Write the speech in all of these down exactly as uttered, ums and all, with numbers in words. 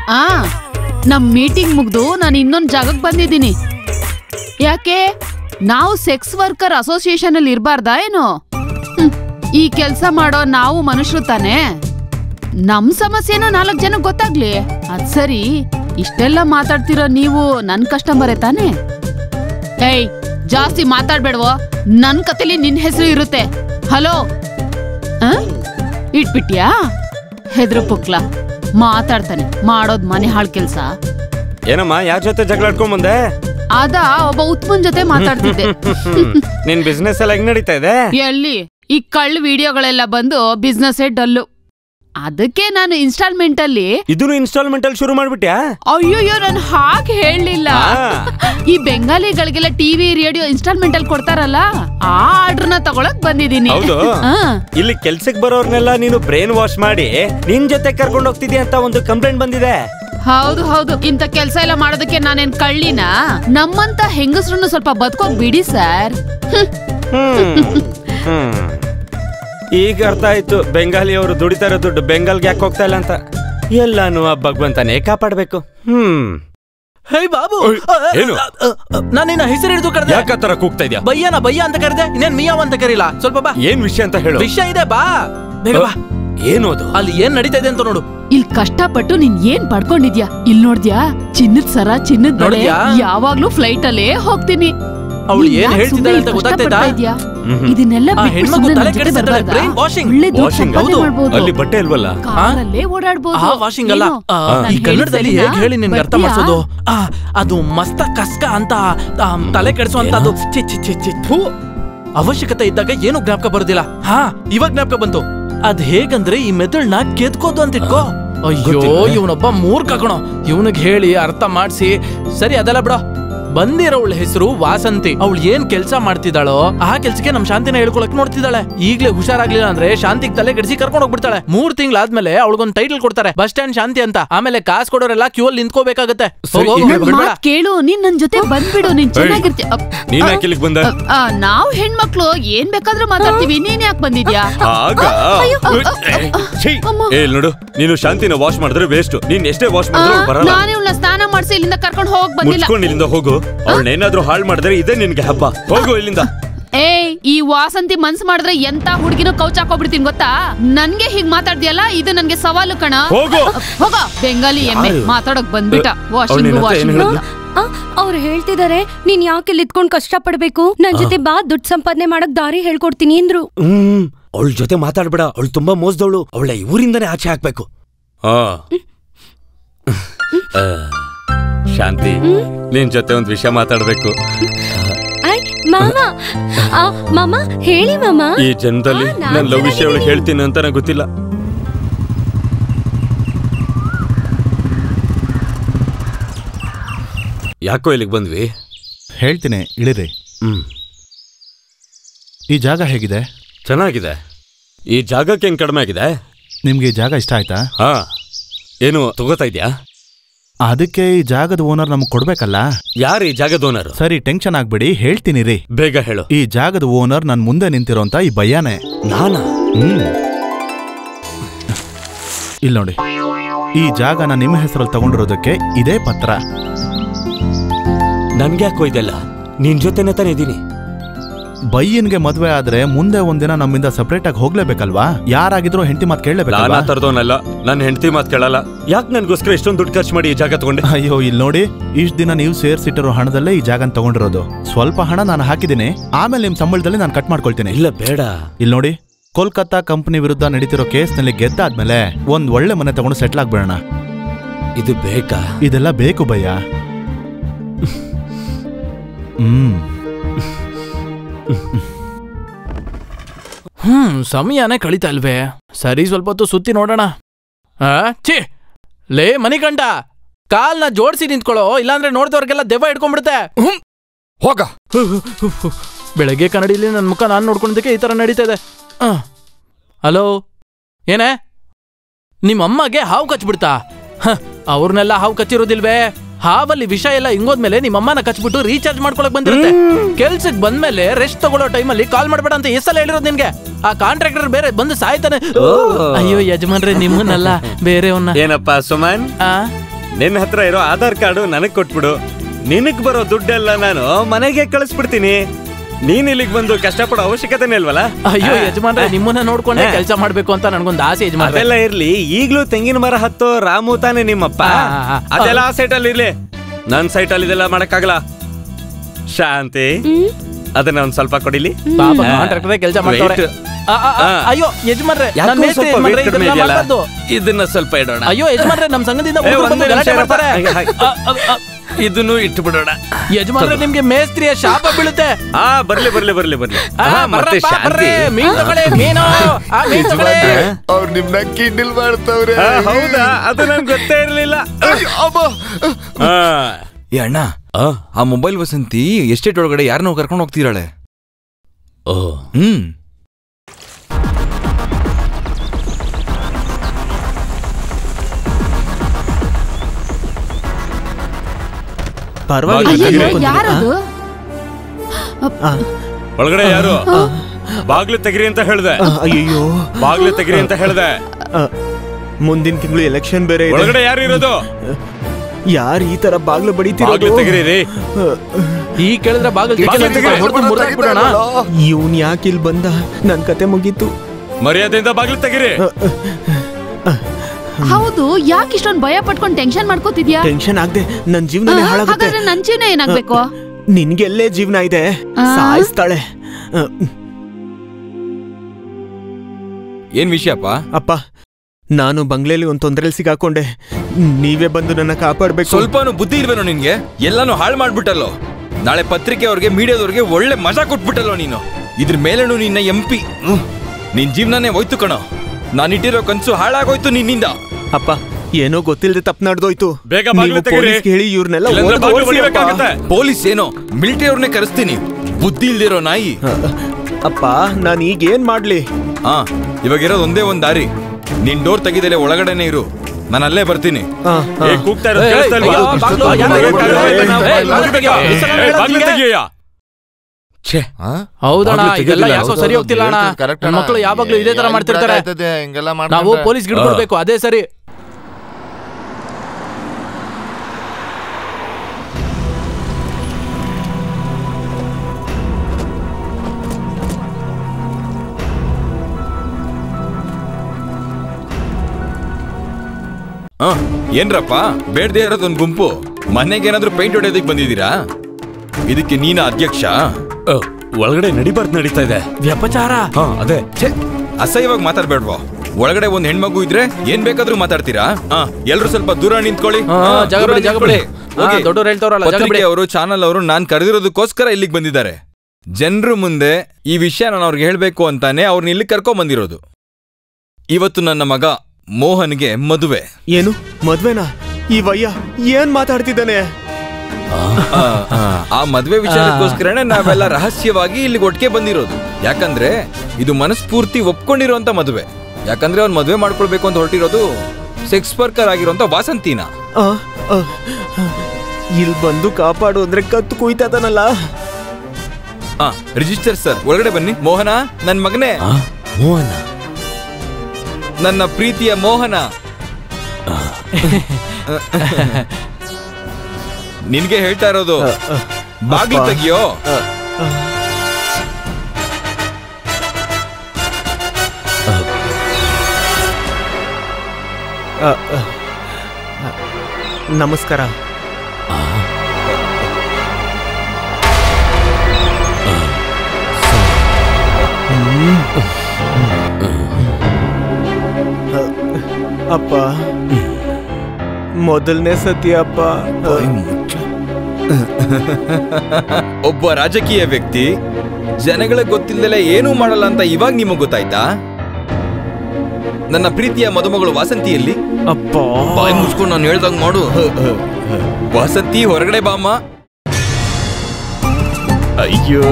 ಆ ನಮ್ ಮೀಟಿಂಗ್ ಮುಗ್ದು ನಾನು ಇನ್ನೊಂದ್ ಜಾಗಕ್ಕೆ ಬಂದಿದ್ದೀನಿ. ಯಾಕೆ ನಾವು ಸೆಕ್ಸ್ ವರ್ಕರ್ ಅಸೋಸಿಯೇಷನ್ ಅಲ್ಲಿ ಇರ್ಬಾರ್ದಾ ಏನು? ಈ ಕೆಲ್ಸ ಮಾಡೋ ನಾವು ಮನುಷ್ಯರು ತಾನೆ, ನಮ್ ಸಮಸ್ಯೆನೂ ನಾಲ್ಕು ಜನ ಗೊತ್ತಾಗ್ಲಿ. ಅದ್ ಸರಿ, ಇಷ್ಟೆಲ್ಲ ಮಾತಾಡ್ತಿರೋ ನೀವು ನನ್ ಕಸ್ಟಮರೇ ತಾನೆ? ಏಯ್ ಜಾಸ್ತಿ ಮಾತಾಡ್ಬೇಡ್ವೋ, ನನ್ ಕತೆಲಿ ನಿನ್ ಹೆಸರು ಇರುತ್ತೆ. ಹಲೋ ಇಟ್ಬಿಟ್ಯಾ? ಹೆದ್ರು ಪುಕ್ಲ ಮಾತಾಡ್ತಾನೆ, ಮಾಡೋದ್ ಮನೆ ಹಾಳ್ ಕೆಲ್ಸ. ಏನಮ್ಮ ಯಾರ ಜೊತೆ ಜಗಳ ಆಡ್ಕೊಂಡ್ ಬಂದೆ? ಅದ ಒಬ್ಬ ಉತ್ಮನ್ ಜೊತೆ ಮಾತಾಡ್ತಿದ್ದೆ. ನಿನ್ ಬಿಸ್ನೆಸ್ ಎಲ್ಲ ಹೆಂಗ್ ನಡೀತಾ ಇದೆ? ಎಲ್ಲಿ ಈ ಕಳ್ಳ ವಿಡಿಯೋಗಳೆಲ್ಲ ಬಂದು ಬಿಸ್ನೆಸ್ ಡಲ್ಲು. ಅದಕ್ಕೆ ನಾನು ಇನ್ಸ್ಟಾಲ್ಮೆಂಟ್ ಅಲ್ಲಿ ಇದನ್ನು ಇನ್ಸ್ಟಾಲ್ಮೆಂಟ್ ಅಲ್ಲಿ ಶುರು ಮಾಡ್ಬಿಟ್ಯಾ? ಅಯ್ಯೋಯ್ಯೋ ನಾನು ಹಾಗೆ ಹೇಳಲಿಲ್ಲ. ಈ ಬೆಂಗಾಲಿಗಳಿಗೆಲ್ಲ ಟಿವಿ ರೇಡಿಯೋ ಇನ್ಸ್ಟಾಲ್ಮೆಂಟ್ ಅಲ್ಲಿ ಕೊಡ್ತಾರಲ್ಲ, ಆ ಆರ್ಡರ್ನ ತಗೊಳಕ್ ಬಂದಿದ್ದೀನಿ. ಹೌದು, ಇಲ್ಲಿ ಕೆಲ್ಸಕ್ಕೆ ಬರೋರ್ನೆಲ್ಲ ನೀನು ಬ್ರೈನ್ ವಾಶ್ ಮಾಡಿ ನಿನ್ ಜೊತೆ ಕರ್ಕೊಂಡು ಹೋಗ್ತಿದ್ಯಾ ಅಂತ ಒಂದು ಕಂಪ್ಲೇಂಟ್ ಬಂದಿದೆ. ಹೌದು ಹೌದು, ಇಂತ ಕೆಲ್ಸ ಎಲ್ಲ ಮಾಡೋದಕ್ಕೆ ನಾನೇನ್ ಕಳ್ಳಿನ? ನಮ್ಮಂತ ಹೆಂಗಸ್ರನ್ನು ಸ್ವಲ್ಪ ಬದುಕೋಕ್ ಬಿಡಿ ಸರ್. ಈಗ ಅರ್ಥ ಆಯ್ತು ಬೆಂಗಾಲಿ ಅವರು ದುಡಿತಾ ಇರೋ ದುಡ್ಡು ಬೆಂಗಾಲ್ಗೆ ಯಾಕೆ ಹೋಗ್ತಾ ಇಲ್ಲ ಅಂತ. ಎಲ್ಲಾನು ಆ ಭಗವಂತನೇ ಕಾಪಾಡ್ಬೇಕು. ಹ್ಮ್ ಹೇ ಬಾಬು, ಏನು ನಾನು ನಿನ್ನ ಹೆಸರು ಹಿಡಿದು ಕರೆದೆ. ಯಾಕೆ ತರ ಕೂಗ್ತಾ ಇದ್ಯಾ? ಬಯ್ಯನ ಬಯ್ಯ ಅಂತ ಕರೆದೆ, ಇನ್ನೇನ್ ಮಿಯಾವ್ ಅಂತ ಕರೀಲ. ಸ್ವಲ್ಪ ಬಾ. ಏನ್ ವಿಷಯ ಅಂತ ಹೇಳು. ವಿಷಯ ಇದೆ, ಬಾ ಬೇಗ ಬಾ. ಏನೋದು? ಅಲ್ಲಿ ಏನ್ ನಡೀತಾ ಇದೆ ಅಂತ ನೋಡು. ಇಲ್ಲಿ ಕಷ್ಟಪಟ್ಟು ನೀನ್ ಏನ್ ಪಡ್ಕೊಂಡಿದ್ಯಾ? ಇಲ್ಲಿ ನೋಡ್ದ್ಯಾ? ಚಿನ್ನದ ಸರ, ಚಿನ್ನದ ಬಳೆ, ಯಾವಾಗ್ಲೂ ಫ್ಲೈಟ್ ಅಲ್ಲೇ ಹೋಗ್ತೀನಿ. ಅವಳು ಏನ್ ಹೇಳ್ತಿದ್ದಾಳೆ ಅಂತ ಗೊತ್ತಾಗ್ತೈತಾ? ಇದನ್ನೆಲ್ಲ ಹೆಣ್ಮಗು ತಲೆ ಕೆಡಿಸಿದ್ರೆ ಬ್ರೈನ್ ವಾಷಿಂಗ್. ಅಲ್ಲಿ ಬಟ್ಟೆ ಇಲ್ವಲ್ಲ, ಕಾರಲ್ಲೇ ಓಡಾಡಬಹುದು. ಆ ವಾಷಿಂಗ್ ಅಲ್ಲ, ಈ ಕನ್ನಡದಲ್ಲಿ ಹೇಗೆ ಹೇಳಿ ನಿನ್ಗೆ ಅರ್ಥ ಮಾಡಿಸೋದು? ಅದು ಮಸ್ತ ಕಸ್ಕ ಅಂತ ತಲೆ ಕೆಡಿಸುವಂತ ಅದು. ಅವಶ್ಯಕತೆ ಇದ್ದಾಗ ಏನು ಜ್ಞಾಪಕ ಬರೋದಿಲ್ಲ. ಹಾ ಇವಾಗ ಜ್ಞಾಪಕ ಬಂತು. ಅದ್ ಹೇಗಂದ್ರೆ ಈ ಮೆದುಳನ್ನ ಕೆದ್ಕೋದು ಅಂತ ಇಟ್ಕೋ. ಅಯ್ಯೋ ಇವನೊಬ್ಬ ಮೂರ್ಖ ಕಣೋ, ಇವನಿಗೆ ಹೇಳಿ ಅರ್ಥ ಮಾಡ್ಸಿ. ಸರಿ ಅದೆಲ್ಲ ಬಿಡೋ. ಬಂದಿರೋವಳ ಹೆಸರು ವಾಸಂತಿ. ಅವಳು ಏನ್ ಕೆಲ್ಸ ಮಾಡ್ತಿದ್ದಾಳೋ ಆ ಕೆಲ್ಸಕ್ಕೆ ನಮ್ ಶಾಂತಿನ ಹೇಳ್ಕೊಳಕ್ ನೋಡ್ತಿದ್ದಾಳೆ. ಈಗ್ಲೇ ಹುಷಾರಾಗ್ಲಿಲ್ಲ ಅಂದ್ರೆ ಶಾಂತಿಗ್ ತಲೆ ಕೆಡಿಸಿ ಕರ್ಕೊಂಡು ಹೋಗ್ಬಿಡ್ತಾಳೆ. ಮೂರ್ ತಿಂಗಳಾದ್ಮೇಲೆ ಅವಳಿಗೊಂದು ಟೈಟಲ್ ಕೊಡ್ತಾರೆ, ಬಸ್ ಸ್ಟ್ಯಾಂಡ್ ಶಾಂತಿ ಅಂತ. ಆಮೇಲೆ ಕಾಸ್ ಕೊಡೋರೆಲ್ಲ ಕ್ಯೂ ಅಲ್ಲಿ ನಿಂತ್ಕೋಬೇಕಾಗತ್ತೆ. ಕೇಳು, ನೀನ್ ನನ್ ಜೊತೆ ಬಂದ್ಬಿಡು, ನೀನ್ ಚೆನ್ನಾಗಿರ್ತೀಯ. ನಾವ್ ಹೆಣ್ಮಕ್ಳು ಏನ್ ಬೇಕಾದ್ರೂ ಮಾತಾಡ್ತೀವಿ, ನೀನ್ ಯಾಕೆ ಬಂದಿದ್ಯಾ? ನೋಡು, ನೀನು ಶಾಂತಿನ ವಾಶ್ ಮಾಡಿದ್ರೆ ವೇಸ್ಟ್. ನೀನ್ ಎಷ್ಟೇ ವಾಶ್ ಮಾಡಿದ್ರು ನಾನು ಇವಳನ್ನ ಸ್ನಾನ ಮಾಡಿಸಿ ಇಲ್ಲಿಂದ ಕರ್ಕೊಂಡು ಹೋಗ್ ಬಂದಿಲ್ಲ. ಇಲ್ಲಿಂದ ಹೋಗು. ಅವಳನ್ನೇನಾದ್ರೂ ಹಾಳು ಮಾಡಿದ್ರೆ ಇದೇ ನಿನ್ಗೆ ಹಬ್ಬ. ಹೋಗು ಇಲ್ಲಿಂದ. ಏಯ್, ಈ ವಾಸಂತಿ ಮನ್ಸ್ ಮಾಡಿದ್ರೆ ಎಂತ ಹುಡುಗಿನೂ ಕೌಚ್ ಹಾಕೋಬಿಡ್ತೀನಿ ಗೊತ್ತಾ? ನನ್ಗೆ ಹೀಗ್ ಮಾತಾಡ್ದಿಯಲ್ಲ, ಇದು ನನ್ಗೆ ಸವಾಲು ಕಣ. ಹೋಗೋ ಬೆಂಗಾಲಿ ಎಮ್ಮೆ ಮಾತಾಡೋಕ್ ಬಂದ್ಬಿಟ್ಟ. Washing washing. ಅವ್ರು ಹೇಳ್ತಿದಾರೆ, ನೀನ್ ಯಾಕೆ ಇಲ್ಲಿ ಇದ್ಕೊಂಡ್ ಕಷ್ಟ ಪಡ್ಬೇಕು, ನನ್ ಜೊತೆ ಬಾ, ದುಡ್ಡು ಸಂಪಾದನೆ ಮಾಡಕ್ ದಾರಿ ಹೇಳ್ಕೊಡ್ತೀನಿ ಅಂದ್ರು. ಹ್ಮ್ ಅವಳ ಜೊತೆ ಮಾತಾಡ್ಬೇಡ, ಅವಳು ತುಂಬಾ ಮೋಸದವಳು. ಅವಳ ಊರಿಂದಾನೇ ಆಚೆ ಹಾಕ್ಬೇಕು. ಶಾಂತಿ, ನಿನ್ ಜೊತೆ ಒಂದ್ ವಿಷಯ ಮಾತಾಡ್ಬೇಕು. ಮಾಮ ಹೇಳಿ ಮಾಮ. ಈ ಜನ್ಮದಲ್ಲಿ ನನ್ ಲವ್ ವಿಷಯ ಅವಳಿಗೆ ಹೇಳ್ತೀನಿ ಅಂತ ನಂಗೆ ಗೊತ್ತಿಲ್ಲ. ಯಾಕೋ ಇಲ್ಲಿಗೆ ಬಂದ್ವಿ? ಹೇಳ್ತೀನಿ ಇಳಿರಿ. ಹ್ಮ್ ಈ ಜಾಗ ಹೇಗಿದೆ? ಚೆನ್ನಾಗಿದೆ. ಈ ಜಾಗಕ್ಕೆ ಹೆಂಗ್ ಕಡಿಮೆ ಆಗಿದೆ? ನಿಮ್ಗೆ ಈ ಜಾಗ ಇಷ್ಟ ಆಯ್ತಾ? ಹಾ. ಏನು ತಗೋತಾ ಇದ್ಯಾ? ಅದಕ್ಕೆ ಈ ಜಾಗದ ಓನರ್ ನಮ್ಗೆ ಕೊಡ್ಬೇಕಲ್ಲ. ಯಾರು ಈ ಜಾಗದ ಓನರ್? ಸರಿ ಟೆನ್ಷನ್ ಆಗ್ಬಿಡಿ, ಹೇಳ್ತೀನಿ ರೀ. ಬೇಗ ಹೇಳು. ಈ ಜಾಗದ ಓನರ್ ನನ್ ಮುಂದೆ ನಿಂತಿರೋಂತ ಈ ಬಯ್ಯಾನೆ. ನಾನಾ? ಹ್ಮ್ ಇಲ್ಲಿ ನೋಡಿ, ಈ ಜಾಗನ ನಿಮ್ಮ ಹೆಸರಲ್ಲಿ ತಗೊಂಡಿರೋದಕ್ಕೆ ಇದೇ ಪತ್ರ. ನನ್ಗೆ ಯಾಕೋ ಇದೆಲ್ಲ? ನಿನ್ ಜೊತೆನೆ ತಾನೇ ಇದೀನಿ. ಬಯ್ಯನ್ಗೆ ಮದ್ವೆ ಆದ್ರೆ ಮುಂದೆ ಒಂದಿನ ನಮ್ಮಿಂದ ಸಪರೇಟ್ ಆಗಿ ಹೋಗ್ಲೇಬೇಕಲ್ವಾ? ಯಾರಾಗಿದ್ರು ಹೆಂಡತಿ ಮಾತು ಕೇಳಲೇಬೇಕಲ್ವಾ? ನಾನು ತರದವನಲ್ಲ, ನನ್ನ ಹೆಂಡತಿ ಮಾತು ಕೇಳಲ್ಲ. ಯಾಕೆ ನನ್ಗೋಸ್ಕರ ಎಷ್ಟೊಂದು ದುಡ್ಡು ಖರ್ಚು ಮಾಡಿ ಈ ಜಾಗ ತಗೊಂಡೆ? ಅಯ್ಯೋ ಇಲ್ಲಿ ನೋಡಿ, ಇಷ್ಟ ದಿನ ನೀವು ಸೇರ್ಸಿಟ್ಟಿರೋ ಹಣದಲ್ಲೇ ಈ ಜಾಗನ ತಗೊಂಡಿರೋದು. ಸ್ವಲ್ಪ ಹಣ ನಾನು ಹಾಕಿದ್ದೀನಿ, ಆಮೇಲೆ ನಿಮ್ ಸಂಬಳದಲ್ಲಿ ನಾನು ಕಟ್ ಮಾಡ್ಕೊಳ್ತೀನಿ. ಇಲ್ಲ ಬೇಡ. ಇಲ್ಲಿ ನೋಡಿ, ಕೋಲ್ಕತ್ತಾ ಕಂಪನಿ ವಿರುದ್ಧ ನಡೀತಿರೋ ಕೇಸ್ನಲ್ಲಿ ಗೆದ್ದಾದ್ಮೇಲೆ ಒಂದ್ ಒಳ್ಳೆ ಮನೆ ತಗೊಂಡು ಸೆಟ್ಲ್ ಆಗ್ಬೇಡ. ಇದು ಬೇಕಾ? ಇದೆಲ್ಲ ಬೇಕು ಭಯ್ಯ. ಹ್ಮ್ ಹ್ಮ್ ಸಮಯನೇ ಕಳೀತಾ ಇಲ್ವೇ? ಸರಿ ಸ್ವಲ್ಪ ಹೊತ್ತು ಸುತ್ತಿ ನೋಡೋಣ. ಛೀ ಲೇ ಮನಿಕಂಡ, ಕಾಲ್ನ ಜೋಡಿಸಿ ನಿಂತ್ಕೊಳ್ಳೋ, ಇಲ್ಲಾಂದ್ರೆ ನೋಡ್ದವ್ರಿಗೆಲ್ಲ ದೆವ್ವ ಇಟ್ಕೊಂಡ್ಬಿಡುತ್ತೆ. ಹೋಗ. ಬೆಳಗ್ಗೆ ಕನ್ನಡಿಲಿ ನನ್ನ ಮುಖ ನಾನು ನೋಡ್ಕೊಂಡದಕ್ಕೆ ಈ ತರ ನಡೀತಾ ಇದೆ. ಹಲೋ, ಏನೇ ನಿಮ್ಮಮ್ಮಗೆ ಹಾವು ಕಚ್ಬಿಡ್ತಾ? ಅವ್ರನ್ನೆಲ್ಲ ಹಾವು ಕಚ್ಚಿರೋದಿಲ್ವೇ? ಹಾವಲ್ಲಿ ವಿಷ ಎಲ್ಲ ಹಿಂಗೋದ್ಮೇಲೆ ನಿಮ್ಮಮ್ಮನ ಕಚ್ಬಿಟ್ಟು ರೀಚಾರ್ಜ್ ಮಾಡ್ಕೊಳಕ್ ಬಂದಿರುತ್ತೆ. ಕೆಲ್ಸಕ್ಕೆ ಬಂದ್ಮೇಲೆ ರೆಸ್ಟ್ ತಗೊಳ್ಳೋ ಟೈಮಲ್ಲಿ ಕಾಲ್ ಮಾಡ್ಬೇಡ ಅಂತ ಎಷ್ಟೆಲ್ಲ ಹೇಳಿರೋದು ನಿನ್ಗೆ? ಆ ಕಾಂಟ್ರಾಕ್ಟರ್ ಬೇರೆ ಬಂದು ಸಾಯ್ತಾನೆ. ಅಯ್ಯೋ ಯಜಮಾನ್ರೆ, ನಿಮ್ಮನ್ನಲ್ಲ ಬೇರೆಯವನ್ನ. ಏನಪ್ಪಾ ಸುಮನ್, ನಿನ್ನ ಹತ್ರ ಇರೋ ಆಧಾರ್ ಕಾರ್ಡು ನನಗ್ ಕೊಟ್ಬಿಡು. ನಿನಗ್ ಬರೋ ದುಡ್ಡೆಲ್ಲ ನಾನು ಮನೆಗೆ ಕಳಿಸ್ಬಿಡ್ತೀನಿ. ನೀನ್ ಇಲ್ಲಿಗೆ ಬಂದು ಕಷ್ಟಪಡೋ ಅವಶ್ಯಕತೆನೇ ಇಲ್ವಲ್ಲ. ಅಯ್ಯೋ ಯಜಮಾನ್ರೆ, ನಿಮ್ಮನ್ನ ನೋಡ್ಕೊಂಡೆ ಕೆಲಸ ಮಾಡ್ಬೇಕು ಅಂತ ನನ್ಗೊಂದು ಆಸೆ ಯಜಮಾನ್ರೆ. ಅದೆಲ್ಲ ಇರ್ಲಿ, ಈಗ್ಲೂ ತೆಂಗಿನ ಮರ ಹತ್ತೋ ರಾಮು ತಾನೆ ನಿಮ್ಮಪ್ಪ. ಅದೆಲ್ಲ ಆ ಸೈಟ್ ಅಲ್ಲಿ ಇರ್ಲಿ, ನನ್ ಸೈಟ್ ಅಲ್ಲಿ ಇದೆಲ್ಲ ಮಾಡಕ್ಕಾಗಲ್ಲ. ಶಾಂತಿ, ಅದನ್ನ ಒಂದ್ ಸ್ವಲ್ಪ ಕೊಡಿಲಿ. ಕೆಲಸ ಮಾಡ್ತಾರೆ. ಅಯ್ಯೋ ಯಜಮಾನ್ರೆ, ಇದನ್ನ ಸ್ವಲ್ಪ ಇಡೋಣ. ಅಯ್ಯೋ ಯಜಮಾನ್ರೆ, ನಮ್ ಸಂಘದಿಂದ ಇದನ್ನು ಇಟ್ಟು ಬಿಡೋಣ. ಯಜಮಾನ್ರೆ, ನಿಮ್ಗೆ ಮೇಸ್ತ್ರಿಯ ಶಾಪ ಬೀಳುತ್ತೆ. ಆ ಬರ್ಲಿ ಬರ್ಲಿ ಬರ್ಲಿ ಬರ್ಲಿ. ಮತ್ತೆ ಶಾಂತಿ, ಅವ್ರು ನಿಮ್ನ ಕಿಂಡಲ್ ಮಾಡ್ತವ್ರೆ. ಹೌದಾ? ಅದು ನಂಗೆ ಗೊತ್ತೇ ಇರ್ಲಿಲ್ಲ. ಏ ಅಣ್ಣ, ಆ ಮೊಬೈಲ್ ವಸಂತಿ ಎಸ್ಟೇಟ್ ಒಳಗಡೆ ಯಾರನ್ನೋ ಕರ್ಕೊಂಡು ಹೋಗ್ತಿರಾಳೆ. ಓ ಹ್ಮ್ ಯಾರದು? ಒಳಗಡೆ ಯಾರು? ಬಾಗ್ಲು ತೆಗಿರಿ ಅಂತ ಹೇಳ್ದೆ. ಅಯ್ಯೋ, ಬಾಗ್ಲು ತೆಗಿರಿ ಅಂತ ಹೇಳ್ದೆ. ಮುಂದಿನ ತಿಂಗಳು ಎಲೆಕ್ಷನ್ ಬೇರೆ. ಒಳಗಡೆ ಯಾರು ಇರೋದು? ಯಾರು ಈ ತರ ಬಾಗ್ಲು ಬಡಿತೀರ? ಬಾಗ್ಲು ತೆಗಿರಿ ರೀ. ಈ ಕೇಳಿದ್ರೆ ಬಾಗ್ಲು ಇವನ್ ಯಾಕೆ ಇಲ್ಲಿ ಬಂದ? ನನ್ ಕತೆ ಮುಗೀತು. ಮರ್ಯಾದೆಯಿಂದ ಬಾಗ್ಲು ತೆಗಿರಿ. ಹೌದು, ಯಾಕೆ ಇಷ್ಟೊಂದು ಭಯ ಪಟ್ಕೊಂಡು ಟೆನ್ಷನ್ ಮಾಡ್ಕೋತಿದ್ಯಾ? ಟೆನ್ಷನ್ ಆಗದೆ ನನ್ ಜೀವನ ಹಾಳಾಗುತ್ತೆ. ನನ್ ಜೀವನ ಏನಾಗ್ಬೇಕು? ನಿನ್ಗೆಲ್ಲೇ ಜೀವನ ಇದೆ, ಸಾಯಿಸ್ತಾಳೆ. ಏನ್ ವಿಷಯಪ್ಪ? ಅಪ್ಪ, ನಾನು ಬಂಗ್ಲೆಲಿ ಒಂದ್ ತೊಂದರೆಲಿ ಸಿಗಾಕೊಂಡೆ. ನೀವೇ ಬಂದು ನನ್ನ ಕಾಪಾಡ್ಬೇಕು. ಸ್ವಲ್ಪನೂ ಬುದ್ಧಿ ಇಲ್ವೇನೋ ನಿನ್ಗೆ? ಎಲ್ಲಾನು ಹಾಳು ಮಾಡ್ಬಿಟ್ಟಲ್ಲೋ. ನಾಳೆ ಪತ್ರಿಕೆ ಅವ್ರಿಗೆ, ಮೀಡಿಯಾದವ್ರಿಗೆ ಒಳ್ಳೆ ಮಜಾ ಕೊಟ್ಬಿಟ್ಟಲ್ಲೋ ನೀನು. ಇದ್ರ ಮೇಲೇನು ನಿನ್ನ ಎಂ ಪಿ. ನಿನ್ ಜೀವನನೇ ಹೋಯ್ತು ಕಣೋ. ನಾನಿಟ್ಟಿರೋ ಕನ್ಸು ಹಾಳಾಗೋಯ್ತು ನಿನ್ನಿಂದ. ಅಪ್ಪ, ಏನೋ ಗೊತ್ತಿಲ್ಲದೆ ತಪ್ಪು ನಡೆದೋಯ್ತು. ಬೇಗ ಬಾಗ್ಲು ತೆಗೀರಿ. ಹೇಳಿ ಇವ್ರನ್ನೆಲ್ಲ ಪೊಲೀಸ್ ಏನೋ ಮಿಲಿಟರಿ ಅವ್ರನ್ನೇ ಕರೆಸ್ತೀನಿ. ಬುದ್ಧಿ ಇಲ್ದಿರೋ ನಾಯಿ. ಅಪ್ಪ, ನಾನು ಈಗ ಏನ್ ಮಾಡ್ಲಿ? ಹಾ, ಇವಾಗ ಇರೋದು ಒಂದೇ ಒಂದ್ ದಾರಿ. ನಿನ್ ಡೋರ್ ತೆಗಿದಲೆ ಒಳಗಡೆನೆ ಇರು, ನಾನು ಅಲ್ಲೇ ಬರ್ತೀನಿ. ಹೌದಣ್ಣ, ಇದೆಲ್ಲ ಯಾಕೋ ಸರಿ ಹೋಗ್ತಿಲ್ಲ ಅಣ್ಣ. ಮಕ್ಕಳು ಯಾವಾಗ್ಲೂ ಇದೇ ತರ ಮಾಡ್ತಿರ್ತಾರೆ. ನಾವು ಪೊಲೀಸ್ ಗಿಡ್ಕೊಡ್ಬೇಕು, ಅದೇ ಸರಿ. ಏನ್ರಪ್ಪ, ಬೇಡದೆ ಇರೋದೊಂದು ಗುಂಪು ಮನೆಗೆ ಏನಾದ್ರೂ ಪೇಂಟ್ ಹೊಡೆಯೋದಕ್ಕೆ ಬಂದಿದ್ದೀರಾ? ಇದಕ್ಕೆ ನೀನ ಅಧ್ಯಕ್ಷ? ಒಳಗಡೆ ನಡಿಬಾರ್ದು ನಡೀತಾ ಇದೆ ವ್ಯಪಚಾರ. ಅದೇ ಅಸಹ್ಯವಾಗಿ ಮಾತಾಡ್ಬೇಡ್ವೋ. ಒಳಗಡೆ ಒಂದ್ ಹೆಣ್ಮಗು ಇದ್ರೆ ಏನ್ ಬೇಕಾದ್ರೂ ಮಾತಾಡ್ತೀರಾ? ಎಲ್ರು ಸ್ವಲ್ಪ ದೂರ ನಿಂತ್ಕೊಳ್ಳಿ. ಅವರು ಚಾನಲ್ ಅವರು ನಾನ್ ಕರೆದಿರೋದಕ್ಕೋಸ್ಕರ ಇಲ್ಲಿಗೆ ಬಂದಿದ್ದಾರೆ. ಜನರು ಮುಂದೆ ಈ ವಿಷಯ ನಾನು ಅವ್ರಿಗೆ ಹೇಳ್ಬೇಕು ಅಂತಾನೆ ಅವ್ರನ್ನ ಇಲ್ಲಿ ಕರ್ಕೊಂಡ್ ಬಂದಿರೋದು. ಇವತ್ತು ನನ್ನ ಮಗ ಮೋಹನ್ಗೆ ಮದುವೆ. ಏನು ಮದ್ವೆನಾ? ಈ ವಯ್ಯ ಏನ್ ಮಾತಾಡ್ತಿದ್ದಾನೆ? ಆ ಮದ್ವೆ ವಿಚಾರಕ್ಕೋಸ್ಕರನೇ ನಾವೆಲ್ಲ ರಹಸ್ಯವಾಗಿ ಇಲ್ಲಿಗೆ ಒಟ್ಟಿಗೆ ಬಂದಿರೋದು. ಯಾಕಂದ್ರೆ ಇದು ಮನಸ್ಫೂರ್ತಿ ಒಪ್ಕೊಂಡಿರುವಂತ ಮದುವೆ. ಯಾಕಂದ್ರೆ ಅವ್ನ್ ಮದ್ವೆ ಮಾಡ್ಕೊಳ್ಬೇಕು ಅಂತ ಹೊರಟಿರೋದು ಸೆಕ್ಸ್ ವರ್ಕರ್ ಆಗಿರುವಂತ ವಾಸಂತಿನ. ಇಲ್ಲಿ ಬಂದು ಕಾಪಾಡು ಅಂದ್ರೆ ಕತ್ತು ಕುಯ್ತಾನಲ್ಲ. ಆ ರಿಜಿಸ್ಟರ್ ಸರ್, ಒಳಗಡೆ ಬನ್ನಿ. ಮೋಹನ, ನನ್ ಮಗನೇ. ಮೋಹನ, ನನ್ನ ಪ್ರೀತಿಯ ಮೋಹನ. ನಿನ್ಗೆ ಹೇಳ್ತಾ ಇರೋದು, ಬಾಗ್ಲು ತೆಗಿಯೋ. ನಮಸ್ಕಾರ. ಅಪ್ಪ, ಮೊದಲನೇ ಸತಿ ಅಪ್ಪ. ಒಬ್ಬ ರಾಜಕೀಯ ವ್ಯಕ್ತಿ ಜನಗಳಿಗೆ ಗೊತ್ತಿಲ್ಲದೆ ಏನೂ ಮಾಡಲ್ಲ ಅಂತ ಇವಾಗ ನಿಮಗ್ ಗೊತ್ತಾಯ್ತಾ? ನನ್ನ ಪ್ರೀತಿಯ ಮದುಮಗಳು ವಾಸಂತಿಯಲ್ಲಿ. ಅಪ್ಪ, ಬಾಯಿ ಮುಚ್ಕೊಂಡು ನಾನು ಹೇಳ್ದಂಗ್ ಮಾಡು. ವಾಸಂತಿ, ಹೊರಗಡೆ ಬಾಮ್ಮ. ಅಯ್ಯೋ,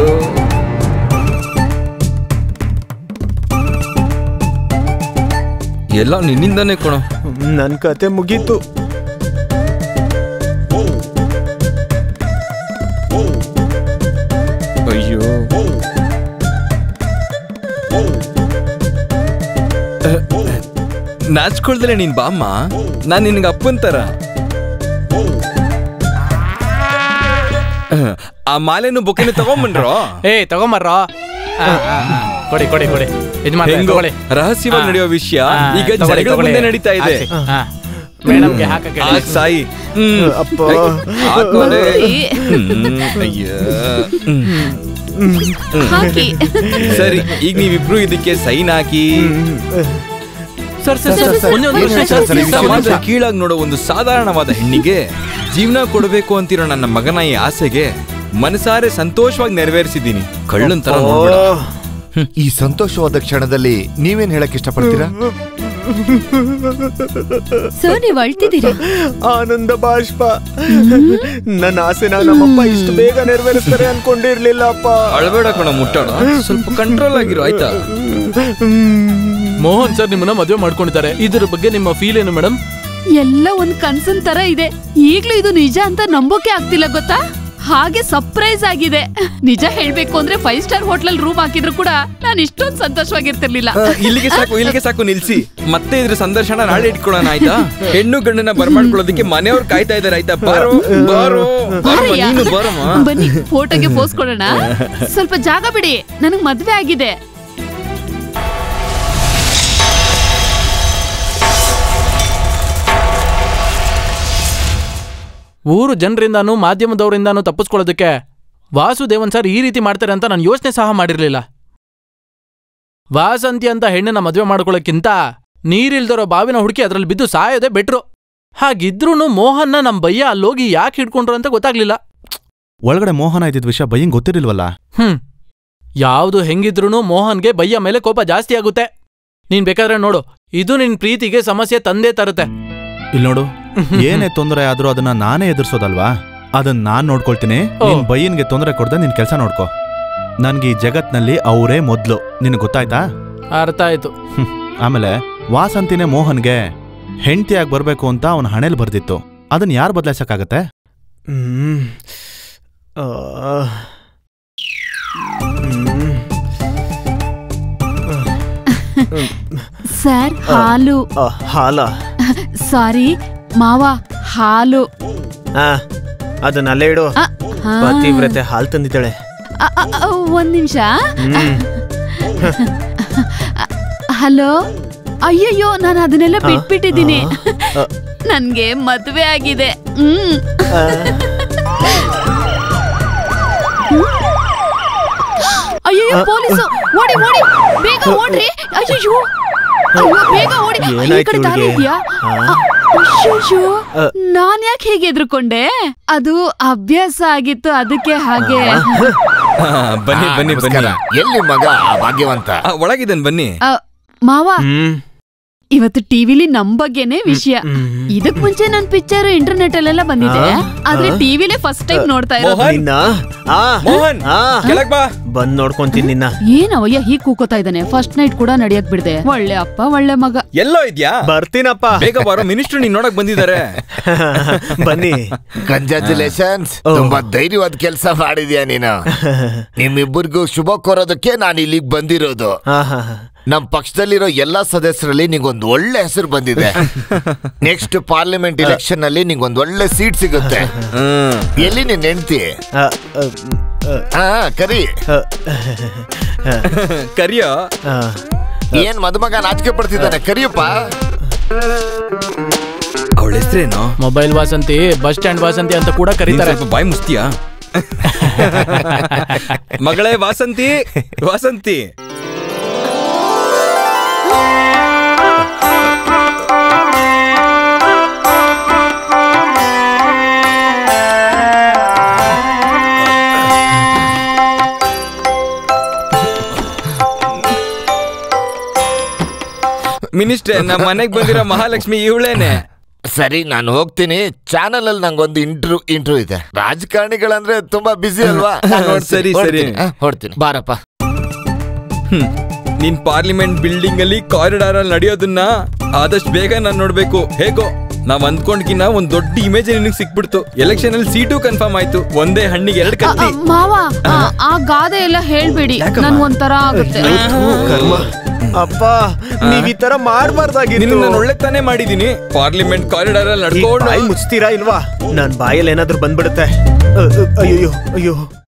ಎಲ್ಲ ನಿನ್ನಿಂದಾನೇ ಕಣೋ. ನನ್ ಕತೆ ಮುಗೀತು. ಅಯ್ಯೋ, ನಾಚ್ಕೊಳ್ದಲೆ ನೀನ್ ಬಾಮ್ಮ. ನಾನ್ ನಿನ್ಗೆ ಅಪ್ಪನ್ ತರ. ಆ ಮಾಲೆನು ಬೊಕೆನು ತಗೊಂಬನ್ರೋ. ಏ ತಗೊಂಬರ್ರೋ. ಕೊಡಿ ಕೊಡಿ ಕೊಡಿ. ರಹಸ್ಯವಾಗಿ ನಡೆಯೋ ವಿಷಯ ಈಗ ಜನಗಳ ಮುಂದೆ ನಡೀತಾ ಇದೆ. ಮೇಡಮ್ಗೆ ಹಾಕಕ್ಕೆ ಸಾಯಿ. ಸರಿ, ಈಗ ನೀವಿಬ್ರು ಇದಕ್ಕೆ ಸೈನ್ ಹಾಕಿ. ಸಮಾಜ ಕೀಳಾಗಿ ನೋಡೋ ಒಂದು ಸಾಧಾರಣವಾದ ಹೆಣ್ಣಿಗೆ ಜೀವನ ಕೊಡಬೇಕು ಅಂತಿರೋ ನನ್ನ ಮಗನ ಈ ಆಸೆಗೆ ಮನಸಾರೆ ಸಂತೋಷವಾಗಿ ನೆರವೇರಿಸಿದ್ದೀನಿ. ಕಳ್ಳನ್ ತರ ನೋಡ್ಬೇಡ. ಈ ಸಂತೋಷವಾದ ಕ್ಷಣದಲ್ಲಿ ನೀವೇನ್ ಹೇಳಕ್ ಇಷ್ಟಪಡ್ತೀರಾ? ಸರ್, ನೀವ್ ಅಳ್ತಿದ್ದೀರಾ? ಆನಂದ ಬಾಷ್ಪ. ನನ್ನ ಆಸೆನ ನಮ್ಮಪ್ಪ ಇಷ್ಟು ಬೇಗ ನೆರವೇರಿಸ್ತಾರೆ ಅನ್ಕೊಂಡಿರ್ಲಿಲ್ಲಪ್ಪ. ಅಳಬೇಡ ಕಣ, ಮುಟ್ಟಾಡ, ಸ್ವಲ್ಪ ಕಂಟ್ರೋಲ್ ಆಗಿರೋ ಆಯ್ತಾ? ಮೋಹನ್ ಸರ್ ನಿಮ್ಮನ್ನ ಮದುವೆ ಮಾಡ್ಕೊಂಡಿದ್ದಾರೆ, ಇದ್ರ ಬಗ್ಗೆ ನಿಮ್ಮ ಫೀಲ್ ಏನು ಮೇಡಮ್? ಎಲ್ಲ ಒಂದ್ ಕನ್ಸನ್ ತರ ಇದೆ. ಈಗ್ಲೂ ಇದು ನಿಜ ಅಂತ ನಂಬೋಕೆ ಆಗ್ತಿಲ್ಲ ಗೊತ್ತಾ? ಹಾಗೆ ಸರ್ಪ್ರೈಸ್ ಆಗಿದೆ. ನಿಜ ಹೇಳ್ಬೇಕು ಅಂದ್ರೆ ಫೈವ್ ಸ್ಟಾರ್ ಹೋಟೆಲ್ ರೂಮ್ ಹಾಕಿದ್ರು ಕೂಡ ನಾನು ಇಷ್ಟೊಂದು ಸಂತೋಷವಾಗಿರ್ತಿರ್ಲಿಲ್ಲ. ಇಲ್ಲಿಗೆ ಸಾಕು, ಇಲ್ಲಿಗೆ ಸಾಕು, ನಿಲ್ಸಿ. ಮತ್ತೆ ಇದ್ರ ಸಂದರ್ಶನ ನಾಳೆ ಇಟ್ಕೊಳ್ಳೋಣ ಆಯ್ತಾ? ಹೆಣ್ಣು ಗಂಡನ ಬರ್ಮಾಡ್ಕೊಳ್ಳೋದಕ್ಕೆ ಮನೆಯವ್ರು ಕಾಯ್ತಾ ಇದಾರೆ ಆಯ್ತಾ? ಬಾರೋ ಬಾರೋ ನೀನು ಬಾರಮ್ಮ. ಬನ್ನಿ ಫೋಟೋಗೆ ಪೋಸ್ ಕೊಡೋಣ. ಸ್ವಲ್ಪ ಜಾಗ ಬಿಡಿ, ನನಗ್ ಮದ್ವೆ ಆಗಿದೆ. ಊರು ಜನರಿಂದಾನು ಮಾಧ್ಯಮದವರಿಂದಾನು ತಪ್ಪಿಸ್ಕೊಳ್ಳೋದಕ್ಕೆ ವಾಸುದೇವನ್ ಸರ್ ಈ ರೀತಿ ಮಾಡ್ತಾರೆ ಅಂತ ನಾನು ಯೋಚನೆ ಸಹ ಮಾಡಿರ್ಲಿಲ್ಲ. ವಾಸಂತಿ ಅಂತ ಹೆಣ್ಣನ್ನ ಮದುವೆ ಮಾಡ್ಕೊಳ್ಳೋಕ್ಕಿಂತ ನೀರಿಲ್ದಿರೋ ಬಾವಿನ ಹುಡುಕಿ ಅದ್ರಲ್ಲಿ ಬಿದ್ದು ಸಾಯೋದೇ ಬೆಟ್ರು. ಹಾಗಿದ್ರೂನು ಮೋಹನ್ನ ನಮ್ ಬಯ್ಯ ಅಲ್ಲೋಗಿ ಯಾಕೆ ಹಿಡ್ಕೊಂಡ್ರು ಅಂತ ಗೊತ್ತಾಗ್ಲಿಲ್ಲ. ಒಳಗಡೆ ಮೋಹನ ಇದ್ದಿದ್ ವಿಷಯ ಬಯ್ಯಂಗ್ ಗೊತ್ತಿರಲಿಲ್ವಲ್ಲ. ಹ್ಮ್ ಯಾವ್ದು ಹೆಂಗಿದ್ರೂನು ಮೋಹನ್ಗೆ ಬಯ್ಯ ಮೇಲೆ ಕೋಪ ಜಾಸ್ತಿ ಆಗುತ್ತೆ. ನೀನ್ ಬೇಕಾದ್ರೆ ನೋಡು, ಇದು ನಿನ್ ಪ್ರೀತಿಗೆ ಸಮಸ್ಯೆ ತಂದೇ ತರುತ್ತೆ. ಇಲ್ಲಿ ನೋಡು, ಏನೇ ತೊಂದರೆ ಆದ್ರೂ ಅದನ್ನ ನಾನೇ ಎದುರಿಸೋದಲ್ವಾ? ಅದನ್ನ ನಾನ್ ನೋಡ್ಕೊಳ್ತೀನಿ. ನಿನ್ ಬಯ್ಯನ್ಗೆ ತೊಂದರೆ ಕೊಡ್ದೆ ನಿನ್ ಕೆಲ್ಸ ನೋಡ್ಕೋ. ನನ್ಗೆ ಈ ಜಗತ್ನಲ್ಲಿ ಅವರೇ ಮೊದ್ಲು, ನಿನ್ ಗೊತ್ತಾಯ್ತಾ? ಅರ್ಥ ಆಯ್ತು. ಆಮೇಲೆ ವಾಸಂತಿನೇ ಮೋಹನ್ಗೆ ಹೆಂಡತಿಯಾಗಿ ಬರ್ಬೇಕು ಅಂತ ಅವನ ಹಣೆಲ್ ಬರ್ದಿತ್ತು. ಅದನ್ನ ಯಾರು ಬದಲಾಯಿಸಕ್ಕಾಗತ್ತೆ? ಹ್ಮ್ ಸರ್, ಹಾಲು. ಹಾಲ? ಸಾರಿ ಮಾವ, ಹಾಲು. ಅದನ್ನಲ್ಲೇ ಇಡು. ಪತಿವ್ರತೆ ಹಾಲು ತಂದಿದ್ದಾಳೆ. ಒಂದ್ ನಿಮಿಷ. ಹಲೋ. ಅಯ್ಯಯ್ಯೋ, ನಾನು ಅದನ್ನೆಲ್ಲ ಬಿಟ್ಬಿಟ್ಟಿದ್ದೀನಿ. ನನ್ಗೆ ಮದ್ವೆ ಆಗಿದೆ. ಹ್ಮ್ ಅಯ್ಯಯ್ಯೋ, ಪೊಲೀಸು! ಓಡಿ ಓಡಿ, ಬೇಗ ಓಡ್ರಿ. ಅಯ್ಯಯ್ಯೋ, ಬೇಗ ಓಡಿ. ಈ ಕಡೆ ದಾರಿ ಇದೆಯಾ? ಅಯ್ಯಯ್ಯೋ, ನಾನ್ ಯಾಕೆ ಹೇಗೆ ಎದ್ರುಕೊಂಡೆ? ಅದು ಅಭ್ಯಾಸ ಆಗಿತ್ತು, ಅದಕ್ಕೆ ಹಾಗೆ. ಬನ್ನಿ ಬನ್ನಿ ಬನ್ನಿ. ಎಲ್ಲಿ ಮಗ ಭಾಗ್ಯವಂತ? ಒಳಗಿದ್ದೇನೆ, ಬನ್ನಿ. ಮಾವ, ಇವತ್ತು ಟಿವಿಲಿ ನಮ್ ಬಗ್ಗೆನೆ ವಿಷಯ. ಇದಕ್ ಮುಂಚೆ ನನ್ ಪಿಕ್ಚರ್ ಇಂಟರ್ನೆಟ್ ಅಲ್ಲೆಲ್ಲ ಬಂದಿದೆ, ಆದ್ರೆ ಟಿವಿಲೇ ಫಸ್ಟ್ ಟೈಮ್ ನೋಡ್ತಾ ಇರೋದು. ಬಂದ್ ನೋಡ್ಕೊಂತೀನಿ ನಿನ್ನ. ಏನವಯ್ಯ ಹೀಗ್ ಕೂಕೋತಾ ಇದ್ದಾನೆ? ಫಸ್ಟ್ ನೈಟ್ ಕೂಡ ನಡಿಯಕ್ ಬಿಡ್ದೆ. ಒಳ್ಳೆ ಅಪ್ಪ, ಒಳ್ಳೆ ಮಗ. ಎಲ್ಲೋ ಇದ್ಯಾ? ಬರ್ತೀನಪ್ಪ. ಬೇಗ ಬಾರೋ, ಮಿನಿಸ್ಟರ್ ನೀನ್ ನೋಡಕ್ ಬಂದಿದ್ದಾರೆ. ಬನ್ನಿ. ಕಂಗ್ರಾಚುಲೇಷನ್ಸ್, ತುಂಬಾ ಧೈರ್ಯವಾದ ಕೆಲಸ ಮಾಡಿದ್ಯಾ ನೀನು. ನಿಮ್ಮಿಬ್ಬರಿಗೂ ಶುಭ ಕೋರೋದಕ್ಕೆ ನಾನು ಇಲ್ಲಿಗೆ ಬಂದಿರೋದು. ನಮ್ ಪಕ್ಷದಲ್ಲಿರೋ ಎಲ್ಲಾ ಸದಸ್ಯರಲ್ಲಿ ನಿಂಗೊಂದು ಒಳ್ಳೆ ಹೆಸರು ಬಂದಿದೆ. ನೆಕ್ಸ್ಟ್ ಪಾರ್ಲಿಮೆಂಟ್ ಎಲೆಕ್ಷನ್ ನಲ್ಲಿ ನಿಂಗೊಂದು ಒಳ್ಳೆ ಸೀಟ್ ಸಿಗುತ್ತೆ. ಎಲ್ಲಿ ನಿನ್ ಹೆಂಡ್ತಿ? ಹಾ, ಕರಿ ಕರಿಯೋ. ಏನ್ ಮದುಮಗ ನಾಚಿಕೆ ಪಡ್ತಿದ್ದಾನೆ? ಕರಿಯಪ್ಪ. ಅವಳ ಹೆಸರೇನು? Mobile Vasanthi, bus stand Vasanthi ಅಂತ ಕೂಡ ಕರೀತಾರೆ. ಬಾಯ್ ಮುಸ್ತಿಯಾ? ಮಗಳೇ ವಾಸಂತಿ, ವಾಸಂತಿ. ಮಿನಿಸ್ಟ್ರೆ, ನಮ್ಮ ಮನೆಗ್ ಬಂದಿರೋ ಮಹಾಲಕ್ಷ್ಮಿ ಇವಳೇನೆ. ಸರಿ, ನಾನು ಹೋಗ್ತೀನಿ. ಚಾನಲ್ ಅಲ್ಲಿ ನಂಗೊಂದು ಇಂಟ್ರೂ ಇಂಟ್ರೂ ಇದೆ. ರಾಜಕಾರಣಿಗಳಂದ್ರೆ ತುಂಬಾ ಬಿಸಿ ಅಲ್ವಾ? ಸರಿ ಸರಿ, ಹೊಡ್ತೀನಿ. ಬಾರಪ್ಪ. ಹ್ಮ್ ನೀನ್ ಪಾರ್ಲಿಮೆಂಟ್ ಬಿಲ್ಡಿಂಗ್ ಅಲ್ಲಿ ಕಾರಿಡಾರ್ ಅಲ್ಲಿ ನಡೆಯೋದನ್ನ ಆದಷ್ಟು ಬೇಗ ನಾನ್ ನೋಡ್ಬೇಕು. ಹೇಗೋ ನಾವ್ ಅಂದ್ಕೊಂಡ್ಕಿನ್ನ ಒಂದ್ ದೊಡ್ಡ ಇಮೇಜ್ ನಿನಗ್ ಸಿಕ್ಬಿಡ್ತು. ಎಲೆಕ್ಷನ್ ಅಲ್ಲಿ ಸೀಟು ಕನ್ಫರ್ಮ್ ಆಯ್ತು. ಒಂದೇ ಹಣ್ಣಿಗೆ ಎರಡು ಕತ್ತಿ. ಮಾವ, ಆ ಗಾದೆ ಎಲ್ಲ ಹೇಳ್ಬೇಡಿ, ನನ್ ಒಂಥರ ಆಗುತ್ತೆ. ಅಪ್ಪ ನೀವ್ ಈ ತರ ಮಾಡ್ಬಾರ್ದಾಗಿತ್ತು. ನಾನು ಒಳ್ಳೆ ತಾನೇ ಮಾಡಿದೀನಿ. ಪಾರ್ಲಿಮೆಂಟ್ ಕಾರಿಡಾರ್ ಅಲ್ಲಿ ಈ ನಡ್ಕೊಂಡು ಬಾಯಿ ಮುಚ್ತೀರಾ ಇಲ್ವಾ? ನನ್ ಬಾಯಲ್ಲಿ ಏನಾದ್ರೂ ಬಂದ್ಬಿಡುತ್ತೆ. ಅ, ಅ, ಅಯ್ಯೋ ಅಯ್ಯೋ